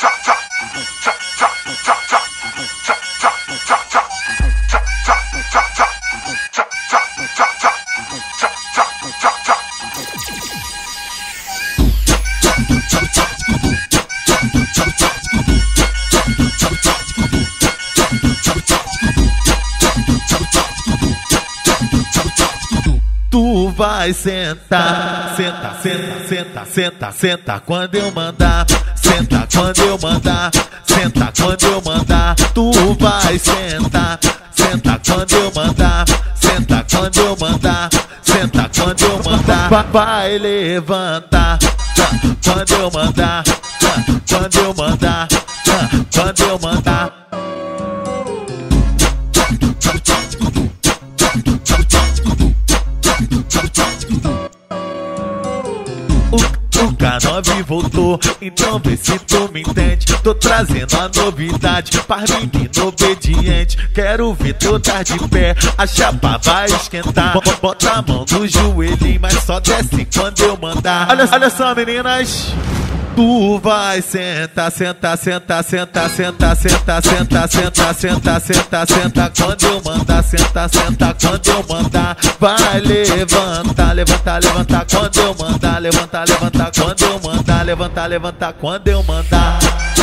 Tu vai sentar, senta, senta, senta, senta, senta quando eu mandar, senta quando eu mandar, senta quando eu mandar. Tu vai sentar, senta quando eu mandar, senta quando eu mandar, senta quando eu mandar. Vai levantar, quando eu mandar, quando eu mandar, quando eu mandar. O K9 voltou, então vê se tu me entende. Tô trazendo a novidade para menino obediente. Quero ver tu tá de pé, a chapa vai esquentar. Bota a mão no joelhinho, mas só desce quando eu mandar. Olha só, meninas. Tu vai sentar, senta, senta, senta, senta, senta, senta, senta, senta, senta, senta quando eu mandar, senta, senta quando eu mandar. Vai levantar, levantar, levantar quando eu mandar, levantar, levantar quando eu mandar, levantar, levantar quando eu mandar.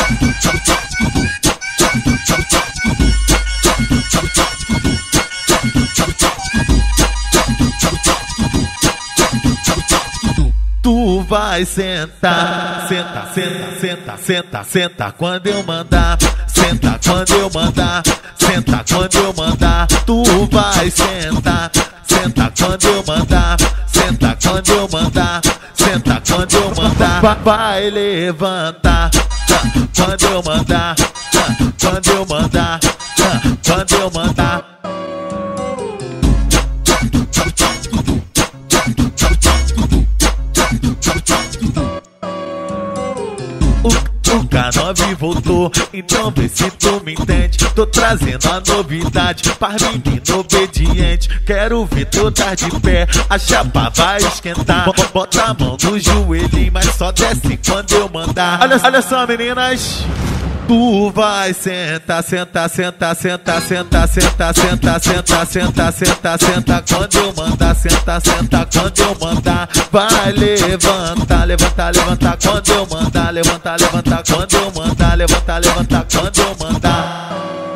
Tu vai sentar, senta, senta, senta, senta, senta quando eu mandar, senta quando eu mandar, senta quando eu mandar. Tu vai sentar, senta quando eu mandar, senta quando eu mandar, senta quando eu mandar. Vai levantar, quando eu mandar, quando eu mandar, quando eu mandar. O K9 voltou, então vê se tu me entende. Tô trazendo a novidade para menino obediente. Quero ver tu tá de pé, a chapa vai esquentar. Bota a mão no joelhinho, mas só desce quando eu mandar. Olha só, meninas. Tu vai sentar, senta, senta, senta, senta, senta, senta, senta, senta, senta, senta quando eu mandar, senta, senta quando eu mandar. Vai levantar, levantar, levantar quando eu mandar, levantar, levantar quando eu mandar, levantar, levantar quando eu mandar.